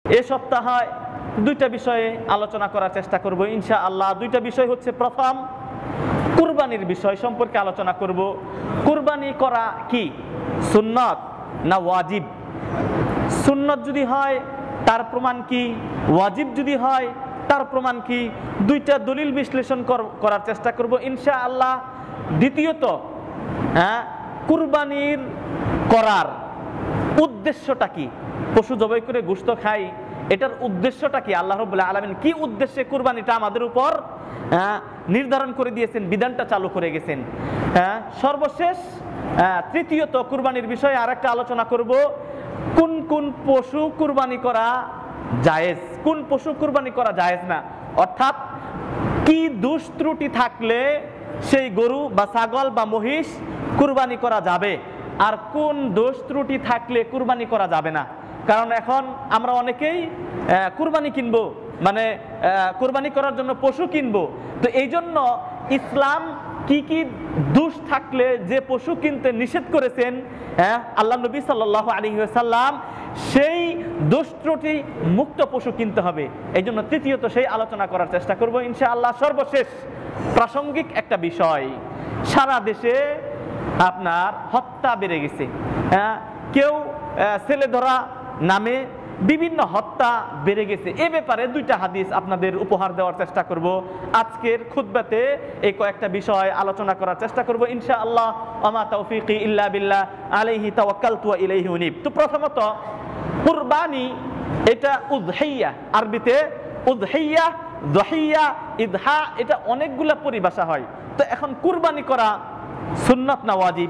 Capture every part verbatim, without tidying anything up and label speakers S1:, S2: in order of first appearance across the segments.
S1: এই সপ্তাহে দুইটা বিষয়ে আলোচনা করার চেষ্টা করব ইনশাআল্লাহ। দুইটা বিষয় হচ্ছে, প্রথম কুরবানির বিষয় সম্পর্কে আলোচনা করব। কুরবানি করা কি সুন্নত না ওয়াজিব? সুন্নত যদি হয় তার প্রমাণ কি, ওয়াজিব যদি হয় তার প্রমাণ কি, দুইটা দলিল বিশ্লেষণ করার চেষ্টা করব ইনশাআল্লাহ। দ্বিতীয়ত, হ্যাঁ কুরবানির করার উদ্দেশ্যটা কি? পশু জবাই করে গোশত খাই, এটার উদ্দেশ্যটা কি? আল্লাহ রাব্বুল আলামিন কি উদ্দেশ্যে কুরবানিটা আমাদের উপর নির্ধারণ করে দিয়েছেন, বিধানটা চালু করে গেছেন। হ্যাঁ সর্বশেষ তৃতীয়ত, কুরবানির বিষয়ে আরেকটা আলোচনা করব, কোন কোন পশু কুরবানি করা জায়েজ, কোন পশু কুরবানি করা জায়েজ না, অর্থাৎ কি দোষ ত্রুটি থাকলে সেই গরু বা ছাগল বা মহিষ কুরবানি করা যাবে, আর কোন দোষ ত্রুটি থাকলে কুরবানি করা যাবে না। কারণ এখন আমরা অনেকেই কুরবানি কিনবো, মানে কুরবানি করার জন্য পশু কিনবো, তো এই জন্য ইসলাম কি কি দোষ থাকলে যে পশু কিনতে নিষেধ করেছেন হ্যাঁ আল্লাহ নবী সাল্লাল্লাহু আলাইহি ওয়াসাল্লাম, সেই দোষ ত্রুটি মুক্ত পশু কিনতে হবে। এই জন্য তৃতীয়ত সেই আলোচনা করার চেষ্টা করব ইনশাআল্লাহ। সর্বশেষ প্রাসঙ্গিক একটা বিষয়, সারা দেশে আপনার হত্যা বেড়ে গেছে। হ্যাঁ কেউ ছেলে ধরা নামে বিভিন্ন হত্যা বেড়ে গেছে। এ ব্যাপারে দুইটা হাদিস আপনাদের উপহার দেওয়ার চেষ্টা করব আজকের খুতবাতে। এই কয়েকটা বিষয় আলোচনা করার চেষ্টা করব ইনশাআল্লাহ। ওমা তাওফীকি ইল্লা বিল্লাহ, আলাইহি তাওয়াক্কালতু ওয়া ইলাইহি উনীব। তো প্রথমত কুরবানি, এটা উযহিয়া, আরবিতে উযহিয়া, যহিয়া, ইদহা, এটা অনেকগুলা পরিভাষা হয়। তো এখন কুরবানি করা সুন্নাত না ওয়াজিব?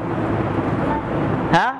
S1: হ্যাঁ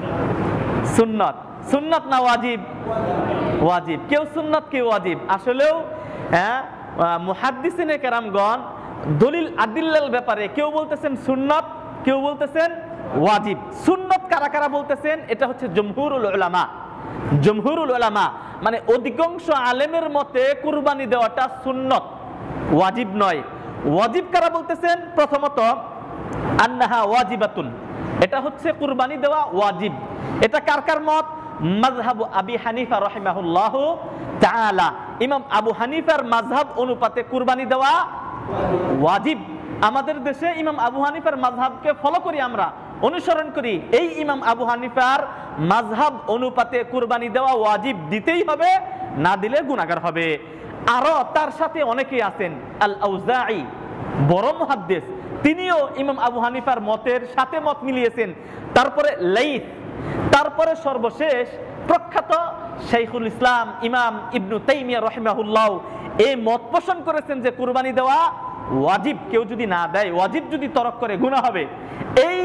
S1: সুন্নাত। সুন্নাত না ওয়াজিব? ওয়াজিব। কেউ সুন্নাত কেউ ওয়াজিব। আসলেও হ্যাঁ মুহাদ্দিসিনে কেরামগণ দলিল আদিল্লার ব্যাপারে কেউ বলতেছেন সুন্নাত, কেউ বলতেছেন ওয়াজিব। সুন্নাত কারা কারা বলতেছেন? এটা হচ্ছে জমহুরুল উলামা। জমহুরুল উলামা মানে অধিকাংশ আলেমের মতে কুরবানি দেওয়াটা সুন্নাত, ওয়াজিব নয়। ওয়াজিব কারা বলতেছেন? প্রথমত আন্নাহা ওয়াজিবাতুন, এটা হচ্ছে কুরবানি দেওয়া ওয়াজিব। এটা কার কার মত? মাযহাব আবি হানিফা রাহিমাহুল্লাহু তাআলা, ইমাম আবু হানিফার মাযহাব অনুপাতে কুরবানি দেওয়া ওয়াজিব। আমাদের দেশে ইমাম আবু হানিফার মাযহাবকে ফলো করি, আমরা অনুসরণ করি। এই ইমাম আবু হানিফার মাযহাব অনুপাতে কুরবানি দেওয়া ওয়াজিব, দিতেই হবে, না দিলে গুনাহগার হবে। আরো তার সাথে অনেকেই আছেন, আল আউজাঈ বড় মুহাদ্দিস, তিনিও ইমাম আবু হানিফার মতের সাথে মত মিলিয়েছেন। তারপরে লাইথ, তারপরে সর্বশেষ প্রখ্যাত শাইখুল ইসলাম ইমাম ইবনু তাইমিয়া রাহিমাহুল্লাহ এই মত পোষণ করেছেন যে কুরবানি দেওয়া ওয়াজিব, কেউ যদি না দেয়, ওয়াজিব যদি তরক করে গুনাহ হবে। এই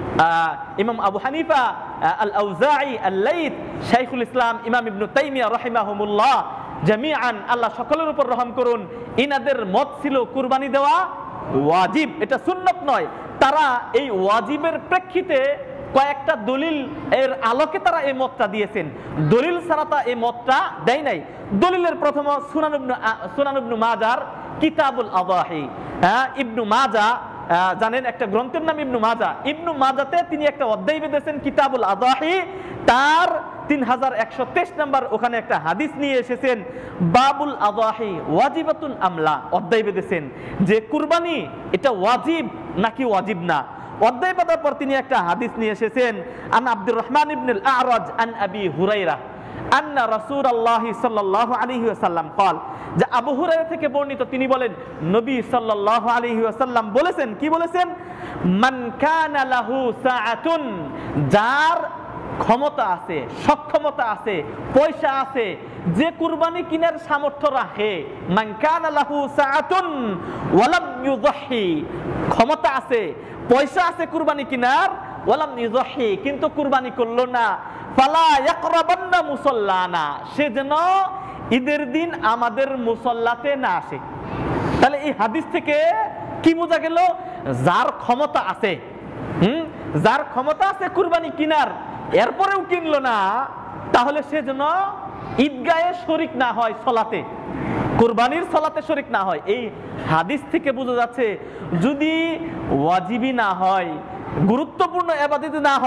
S1: ইমাম আবু হানিফা, আল আউজাঈ, আল লাইথ, শাইখুল ইসলাম ইমাম ইবনু তাইমিয়া রাহিমাহুমুল্লাহ জামিআন, আল্লাহ সকলের উপর রহম করুন, ইনাদের মত ছিল কুরবানি দেওয়া ওয়াজিব, এটা সুন্নাত নয়। তারা এই ওয়াজিবের প্রেক্ষিতে কয়েকটা দলিল এর আলোকে তারা এই মতটা দিয়েছেন, দলিল ছাড়া তা এই মতটা দেয় নাই। দলিলের প্রথম সুনান ইবনু সুনান ইবনু মাজার কিতাবুল আযাহি। হ্যাঁ ইবনু মাজা জানেন একটা গ্রন্থের নাম ইবনু মাজা। ইবনু মাজাতে তিনি একটা অধ্যায় বেঁধেছেন কিতাবুল আযাহি, তার তিন হাজার একশো তেইশ নম্বর ওখানে একটা হাদিস নিয়ে এসেছেন, বাবুল আযাহি ওয়াজিবাতুন আমলা, অধ্যায় বেঁধেছেন যে কুরবানি এটা ওয়াজিব নাকি ওয়াজিব না। অধ্যায় বাঁধার পর তিনি একটা হাদিস নিয়ে এসেছেন, আন আব্দুর রহমান ইবনুল আ'রাজ আন আবি হুরায়রা আন্না রাসূলুল্লাহ সাল্লাল্লাহু আলাইহি ওয়াসাল্লাম قال, যে আবু হুরায়রা থেকে বর্ণিত, তিনি বলেন নবী সাল্লাল্লাহু আলাইহি ওয়াসাল্লাম বলেছেন, কি বলেছেন? মান কানা লাহু সাআতুন, যার ক্ষমতা আছে, সক্ষমতা আছে, পয়সা আছে, যে কুরবানি কিনার সামর্থ্য রাখে, মান কানা লাহু সাআতুন ওয়ালাম ইউযহি, ক্ষমতা আছে, পয়সা আছে কুরবানি কিনার, ওয়ালাম ইউযহি, কিন্তু কুরবানি করলো না, ফালা ইয়াকরাবান্না মুসাল্লানা, সে যেন ঈদের দিন আমাদের মুসল্লাতে না আসে। তাহলে এই হাদিস থেকে কি বোঝা গেল? যার ক্ষমতা আছে, হুম যার ক্ষমতা আছে কুরবানি কিনার, এরপরেও কিনলো না, তাহলে সে যেন ঈদগাহে শরীক না হয়, সলাতে, কুরবানির সলাতে শরীক না হয়। এই হাদিস থেকে বোঝা যাচ্ছে যদি ওয়াজিবি না হয়, গুরুত্বপূর্ণ ইবাদত না হয়,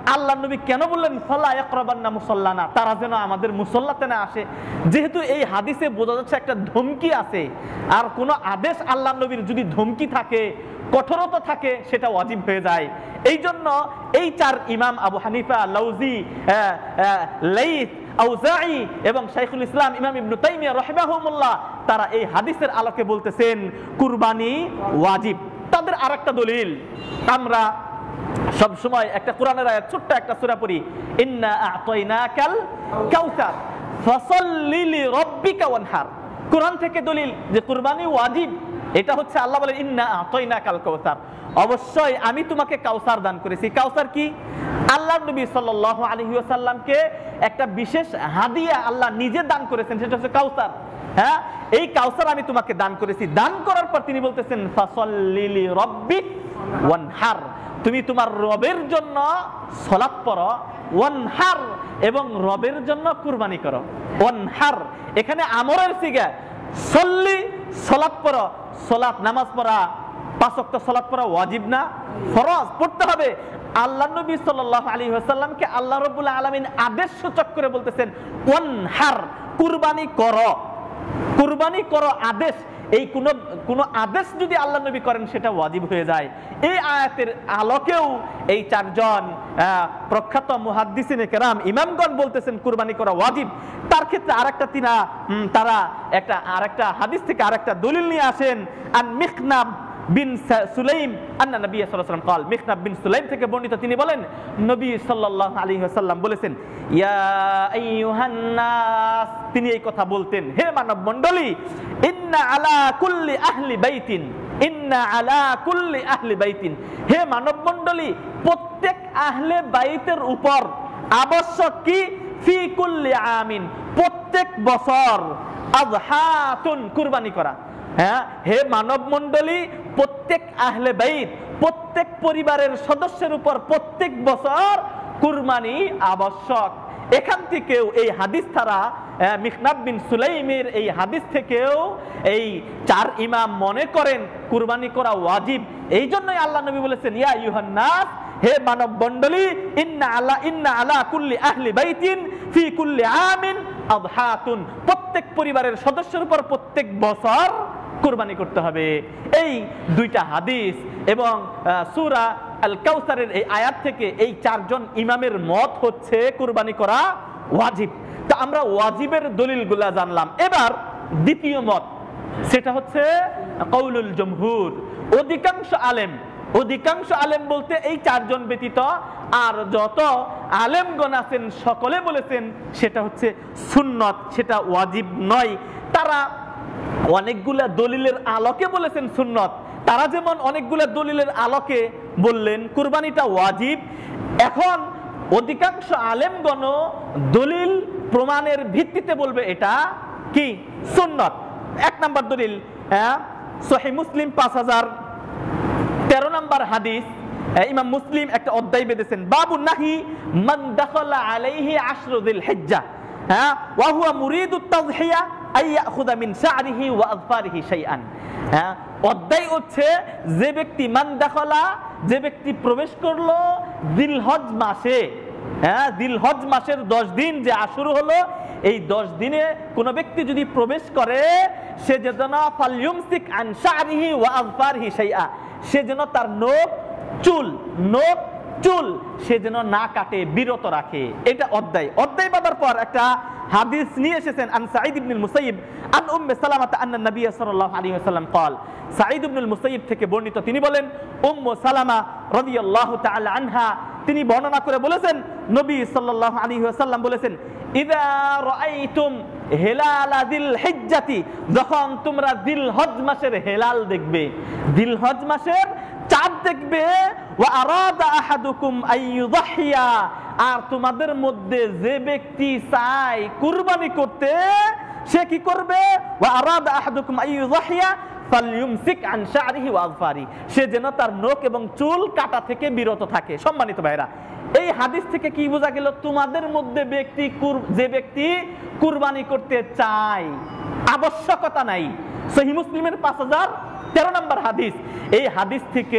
S1: আল্লাহ নবী কেন বললেন ফালা ইয়াকরাবান্না মুসাল্লানা, তারা যেন আমাদের মুসল্লাতে না আসে? যেহেতু এই হাদিসে বোঝা যাচ্ছে একটা ধমকি আছে, আর কোন আদেশ আল্লাহ নবীর যদি ধমকি থাকে, কঠোরতা থাকে, সেটা ওয়াজিব হয়ে যায়। এই জন্য এই চার ইমাম আবু হানিফা, লাউজি, লাইথ, আউজাঈ এবং শাইখুল ইসলাম ইমাম ইবনে তাইমিয়া রাহিমাহুল্লাহ, তারা এই হাদিসের আলোকে বলতেছেন কুরবানি ওয়াজিব। তাদের আরেকটা দলিল, আমরা সব সময় একটা কোরআনের আয়াত, ছোট্ট একটা সূরা পড়ি, ইন্না আ'তাইনাকাল কাউসার ফাসাল্লি লিরাব্বিকা ওয়ানহার। কোরআন থেকে দলিল যে কুরবানি ওয়াজিব। এটা হচ্ছে আল্লাহ বলেন ইন্না আ'তাইনাকাল কাউসার, অবশ্যই আমি তোমাকে কাউসার দান করেছি। কাউসার কি? আল্লাহর নবী সাল্লাল্লাহু আলাইহি ওয়াসাল্লামকে একটা বিশেষ হাদিয়া আল্লাহ নিজে দান করেছেন, সেটা হচ্ছে কাউসার। হ্যাঁ, এই কাউসার আমি তোমাকে দান করেছি। দান করার পর তিনি বলতেছেন ফাসাল্লি লিরাব্বিক ওয়ানহার, তুমি তোমার রবের জন্য সালাত পড়ো, ওয়ানহার এবং রবের জন্য কুরবানি করো। ওয়ানহার এখানে আমরের সিগা, সল্লি সালাত পড়ো, সালাত নামাজ পড়া, পাঁচ ওয়াক্ত সালাত পড়া ওয়াজিব না, ফরজ, পড়তে হবে। আল্লাহ নবী সাল্লাল্লাহু আলাইহি ওয়াসাল্লামকে আল্লাহ রাব্বুল আলামিন আদেশ সূচক করে বলতেছেন ওয়ানহার, কুরবানি করো, কুরবানি করো আদেশ। এই কোন কোন আদেশ যদি আল্লাহ নবী করেন সেটা ওয়াজিব হয়ে যায়। এই আয়াতের আলোকেও এই চারজন প্রখ্যাত মুহাদ্দিসিনে কেরাম ইমামগণ বলতেছেন কুরবানি করা ওয়াজিব। তার ক্ষেত্রে আরেকটা তিনা তারা একটা আরেকটা হাদিস থেকে আরেকটা দলিল নিয়ে আসেন। আন মিখনাব বিন সুলাইম আন্না নবী সাল্লাল্লাহু আলাইহি ওয়াসাল্লাম قال, মিখনাব বিন সুলাইম থেকে বর্ণিত, তিনি বলেন নবী সাল্লাল্লাহু আলাইহি ওয়াসাল্লাম বলেছেন ইয়া আইয়ুহান নাস, তিনি এই কথা বলতেন, হে মানব মণ্ডলী, ইন্না আলা কুল্লি আহলি বাইতিন, ইন্না আলা কুল্লি আহলি বাইতিন, হে মানব মণ্ডলী, প্রত্যেক আহলে বাইতের উপর আবশ্যক কি, ফি কুল্লি আমিন, প্রত্যেক বছর, আযহাতুন, কুরবানি করা। হ্যাঁ, হে মানব মণ্ডলী, প্রত্যেক আহলে বাইত, প্রত্যেক পরিবারের সদস্যের উপর প্রত্যেক বছর কুরবানি আবশ্যক। এখান থেকেও এই হাদিস দ্বারা মিখনাব বিন সুলাইমের এই হাদিস থেকেও এই চার ইমাম মনে করেন কুরবানি করা ওয়াজিব। এই জন্যই আল্লাহ নবী বলেছেন ইয়া আইয়ুহান নাস, হে মানব মণ্ডলী, ইন্না আলা ইন্না আলা কুল্লি আহলি বাইতিন ফি কুল্লি আমিন আযহাতুন, প্রত্যেক পরিবারের সদস্যের উপর প্রত্যেক বছর কুরবানি করতে হবে। এই দুইটা হাদিস এবং সূরা আল কাউসারের এই আয়াত থেকে এই চারজন ইমামের মত হচ্ছে কুরবানি করা ওয়াজিব। তা আমরা ওয়াজিবের দলিলগুলা জানলাম। এবার দ্বিতীয় মত, সেটা হচ্ছে কওলুল জমহুর, অধিকাংশ আলেম, অধিকাংশ আলেম বলতে এই চারজন ব্যতীত আর যত আলেমগণ আছেন সকলে বলেছেন সেটা হচ্ছে সুন্নত, সেটা ওয়াজিব নয়। তারা অনেকগুলা দলিলের আলোকে বলেছেন সুন্নত। তারা যেমন অনেকগুলা দলিলের আলোকে বললেন কুরবানিটা ওয়াজিব, এখন অধিকাংশ আলেমগণ দলিল প্রমাণের ভিত্তিতে বলবে এটা কি সুন্নত। এক নাম্বার দলিল, হ্যাঁ, সহিহ মুসলিম পাঁচ হাজার তেরো নম্বর হাদিস, ইমাম মুসলিম একটা অধ্যায় বেঁধেছেন, বাবু নাহি মান দাখালা আলাইহি আশরু যিল হিজ্জাহ, হ্যাঁ, ওয়া হুয়া মুরিদুত তাযহিয়া আই ইয়াখুযা মিন শা'রিহি ওয়া আযফারিহি শাইআন। হ্যাঁ, অধ্যায় হচ্ছে যে ব্যক্তি মান দাখালা, যে ব্যক্তি প্রবেশ করলো জিলহজ মাসে, হ্যাঁ, জিলহজ মাসের দশ দিন যে আশুর হলো, এই দশ দিনে কোন ব্যক্তি যদি প্রবেশ করে সে যেন ফালইউমসিক আন শা'রিহি ওয়া আযফারিহি শাইআ, সে যেন তার নখ চুল নখ চুল সে যেন না কাটে, বিরত রাখে। এটা অধ্যায়। অধ্যায় বাঁধার পর একটা হাদিস নিয়ে এসেছেন আন সাঈদ ইবনুল মুসাইয়িব আন উম্মে সালামা আন্না নবী সাল্লাল্লাহু আলাইহি ওয়াসাল্লাম قال, সাঈদ ইবনুল মুসাইয়িব থেকে বর্ণিত, তিনি বলেন উম্মু সালামা রাদিয়াল্লাহু তাআলা আনহা তিনি বর্ণনা করে বলেছেন নবী সাল্লাল্লাহু আলাইহি ওয়াসাল্লাম বলেছেন ইযা রাআইতুম হিলালা যিল হিজ্জাতি, যখন তোমরা জিলহজ মাসের হেলাল দেখবে, জিলহজ মাসের চাঁদ দেখবে, ওয়া আরাদা আহাদুকুম আইয়ুযহিয়া, আর তোমাদের মধ্যে যে ব্যক্তি চায় কুরবানি করতে সে কি করবে, ওয়া আরাদা আহাদুকুম আইয়ুযহিয়া ফালইউমসিক আন শা'রিহি ওয়া আযফারি, সে যেন তার নখ এবং চুল কাটা থেকে বিরত থাকে। সম্মানিত ভাইরা, এই হাদিস থেকে কি বোঝা গেল, তোমাদের মধ্যে ব্যক্তি যে ব্যক্তি কুরবানি করতে চায়, আবশ্যকতা নাই। সহিহ মুসলিমের পাঁচ হাজার তেরো নম্বর হাদিস। এই হাদিস থেকে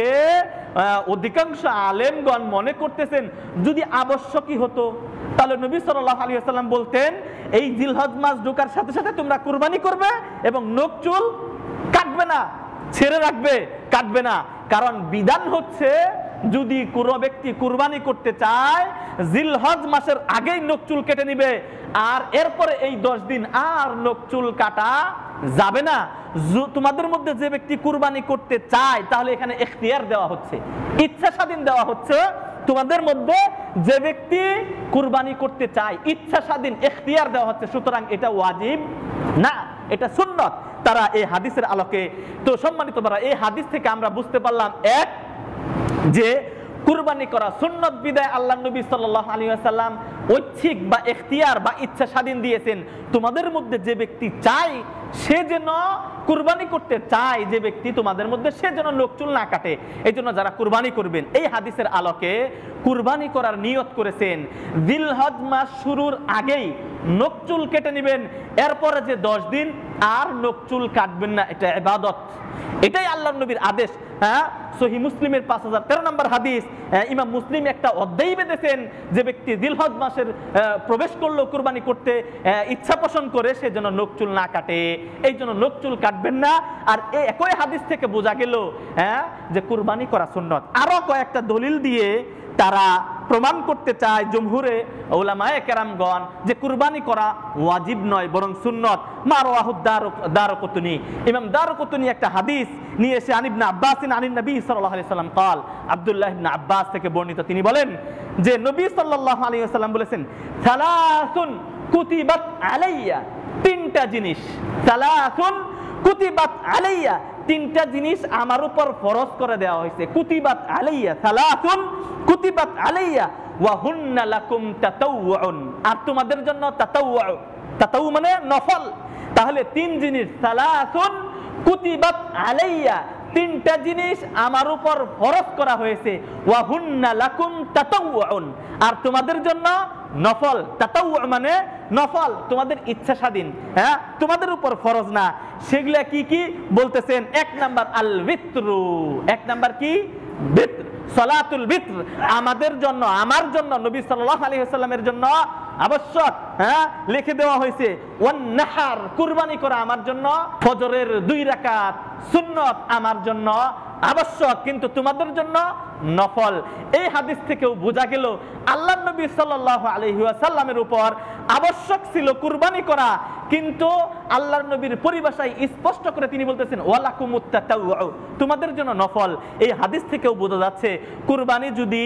S1: অধিকাংশ আলেমগণ মনে করতেছেন যদি আবশ্যকই হতো তাহলে নবী সাল্লাল্লাহু আলাইহি ওয়াসাল্লাম বলতেন এই জিলহজ মাস ঢোকার সাথে সাথে তোমরা কুরবানি করবে এবং নখ চুল কাটবে না, ছেড়ে রাখবে, কাটবে না। কারণ বিধান হচ্ছে যদি কোনো ব্যক্তি কুরবানি করতে চায় জিলহজ মাসের আগেই নখ চুল কেটে নিবে, আর এরপরে এই দশ দিন আর নখ চুল কাটা যাবে না। তোমাদের মধ্যে যে ব্যক্তি কুরবানি করতে চায় তাহলে এখানে ইখতিয়ার দেওয়া হচ্ছে, ইচ্ছা স্বাধীন দেওয়া হচ্ছে। তোমাদের মধ্যে যে ব্যক্তি কুরবানি করতে চায় ইচ্ছা স্বাধীন ইখতিয়ার দেওয়া হচ্ছে, সুতরাং এটা ওয়াজিব না, এটা সুন্নত। তারা এই হাদিসের আলোকে তো সম্মানিত ভাইরা, এই হাদিস থেকে আমরা বুঝতে পারলাম এক যে কুরবানি করা সুন্নত বিদায় আল্লাহ নবী সাল্লাল্লাহু আলাইহি ওয়াসাল্লাম ঐচ্ছিক বা ইখতিয়ার বা ইচ্ছা স্বাধীন দিয়েছেন। তোমাদের মধ্যে যে ব্যক্তি চায় সে যেন কুরবানি করতে চায়, যে ব্যক্তি তোমাদের মধ্যে সে যেন নখ চুল না কাটে। এই জন্য যারা কুরবানি করবেন এই হাদিসের আলোকে কুরবানি করার নিয়ত করেছেন জিলহজ মাস শুরুর আগেই নখ চুল কেটে নেবেন, এরপরে যে দশ দিন আর নখ চুল কাটবেন না, এটা ইবাদত, এটাই আল্লাহর নবীর আদেশ। হ্যাঁ, সহিহ মুসলিমের পাঁচ হাজার তেরো নম্বর হাদিস। ইমাম মুসলিম একটা অধ্যায় বেঁধেছেন যে ব্যক্তি জিলহজ মাসের প্রবেশ করলো কুরবানি করতে ইচ্ছা পোষণ করে সে যেন নখ চুল না কাটে, এই জন্য নখ চুল কাটবেন না। আর এই একই হাদিস থেকে বোঝা গেল হ্যাঁ যে কুরবানি করা সুন্নত। আরো কয়েকটা দলিল দিয়ে তারা প্রমাণ করতে চায় জমহুরে উলামায়ে কেরামগণ যে কুরবানি করা ওয়াজিব নয় বরং সুন্নত। মা রাওয়াহু দারকুতনি, ইমাম দারকুতনি একটা হাদিস নিয়ে এসে আন ইবনে আব্বাস আনিন নবী সাল্লাল্লাহু আলাইহি ওয়াসাল্লাম قال আব্দুল্লাহ ইবনে আব্বাস থেকে বর্ণিত, তিনি বলেন যে নবী সাল্লাল্লাহু আলাইহি ওয়াসাল্লাম বলেছেন সালাসুন কুতিবাত আলাইয়া, তিনটা জিনিস, সালাসুন কুতিবাত আলাইয়া, তিনটা জিনিস আমার উপর ফরজ করে দেওয়া হয়েছে। কুতিবাত আলাইয়া সালাসুন কুতিবাত আলাইয়া ওয়া হুন্না লাকুম তাতাওউন, আর তোমাদের জন্য তাতাওউ, তাতাওউ মানে নফল। তাহলে তিন জিনিস, সালাসুন কুতিবাত আলাইয়া, তিনটা জিনিস আমার উপর ফরজ করা হয়েছে, ওয়া হুন্না লাকুম তাতাওউন, আর তোমাদের জন্য নফল। তাতাওউ মানে নফল, তোমাদের ইচ্ছা স্বাধীন, হ্যাঁ তোমাদের উপর ফরজ না। সেগুলা কি কি বলতেছেন? এক নাম্বার আল বিত্রু, এক নাম্বার কি? বিত্র, সালাতুল বিত্র আমাদের জন্য, আমার জন্য, নবী সাল্লাল্লাহু আলাইহি ওয়াসাল্লামের জন্য আবশ্যক, হ্যাঁ লিখে দেওয়া হয়েছে। ওয়ান নাহার, কুরবানি করা আমার জন্য ফজরের দুই রাকাত সুন্নত আমার জন্য আবশ্যক, কিন্তু তোমাদের জন্য নফল। এই হাদিস থেকেও বোঝা গেল আল্লাহ নবী সাল্লাল্লাহু আলাইহি ওয়াসাল্লামের উপর আবশ্যক ছিল কুরবানি করা, কিন্তু আল্লাহর নবীর পরিভাষায় স্পষ্ট করে তিনি বলতেছেন ওয়ালাকুমুত তাতাওউ, তোমাদের জন্য নফল। এই হাদিস থেকেও বোঝা যাচ্ছে কুরবানি যদি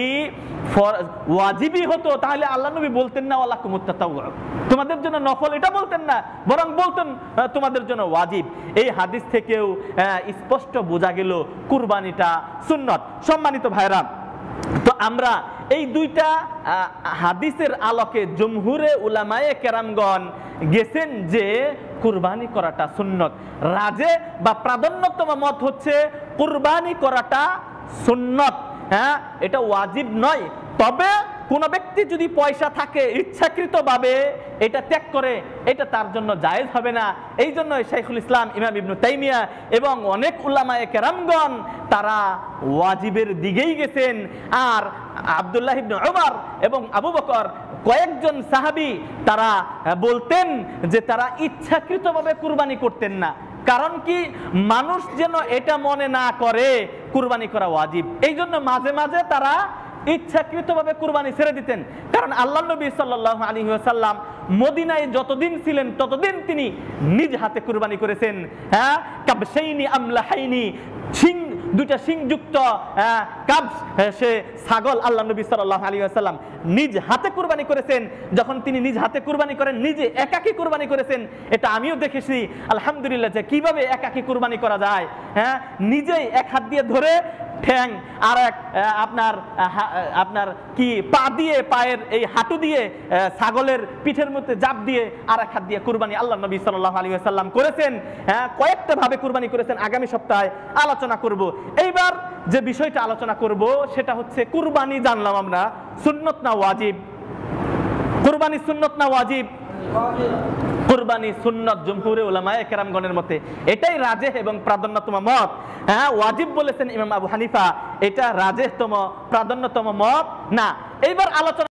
S1: ওয়াজিবই হতো তাহলে আল্লাহ নবী বলতেন না ওয়ালাকুমুত তাতাওউ, তোমাদের জন্য নফল, এটা বলতেন না, বরং বলতেন তোমাদের জন্য ওয়াজিব। এই হাদিস থেকেও স্পষ্ট বোঝা গেল কুরবানিটা সুন্নত। সম্মানিত ভাইরা, তো আমরা এই দুইটা হাদিসের আলোকে জমহুরে উলামায়ে কেরামগণ গেছেন যে কুরবানি করাটা সুন্নত। রাজে বা প্রাধান্যতম মত হচ্ছে কুরবানি করাটা সুন্নত, হ্যাঁ এটা ওয়াজিব নয়। তবে কোন ব্যক্তি যদি পয়সা থাকে ইচ্ছাকৃতভাবে এটা ত্যাগ করে, এটা তার জন্য জায়েজ হবে না। এই জন্য শাইখুল ইসলাম ইমাম ইবনে তাইমিয়া এবং অনেক উলামায়ে কেরামগণ তারা ওয়াজিবের দিকেই গেছেন। আর আব্দুল্লাহ ইবনে উমর এবং আবু বকর কয়েকজন সাহাবী তারা বলতেন যে তারা ইচ্ছাকৃতভাবে কুরবানি করতেন না। কারণ কি? মানুষ যেন এটা মনে না করে কুরবানি করা ওয়াজিব, এই জন্য মাঝে মাঝে তারা ইচ্ছাকৃতভাবে কুরবানি ছেড়ে দিতেন। কারণ আল্লাহ নবী সাল্লাল্লাহু আলাইহি ওয়াসাল্লাম মদিনায় যতদিন ছিলেন ততদিন তিনি নিজ হাতে কুরবানি করেছেন। হ্যাঁ, কাবশাইনি আমলাহাইনি, সিং দুইটা সিংযুক্ত কাবস সে ছাগল আল্লাহ নবী সাল্লাল্লাহু আলাইহি ওয়াসাল্লাম নিজ হাতে কুরবানি করেছেন। যখন তিনি নিজ হাতে কুরবানি করেন নিজে একাকী কুরবানি করেছেন। এটা আমিও দেখেছি আলহামদুলিল্লাহ যে কিভাবে একাকী কুরবানি করা যায়। হ্যাঁ, নিজেই এক হাত দিয়ে ধরে ঠ্যাং আর এক আপনার আপনার কি পা দিয়ে পায়ের এই হাঁটু দিয়ে ছাগলের পিঠের মধ্যে জাপ দিয়ে আর এক হাত দিয়ে কুরবানি আল্লাহ নবী সাল্লাল্লাহু আলাইহি ওয়াসাল্লাম করেছেন। হ্যাঁ, কয়েকটা ভাবে কুরবানি করেছেন, আগামী সপ্তাহে আলোচনা করব। এইবার যে বিষয়টা আলোচনা করব সেটা হচ্ছে কুরবানি জানলাম আমরা সুন্নত না ওয়াজিব, কুরবানি সুন্নত না ওয়াজিব। কুরবানি সুন্নাত জমহুরে উলামায়ে কেরামগণের মতে এটাই রাজেহ এবং প্রাধান্যতম মত। হ্যাঁ, ওয়াজিব বলেছেন ইমাম আবু হানিফা, এটা রাজেহতম প্রাধান্যতম মত না। এইবার আলোচনা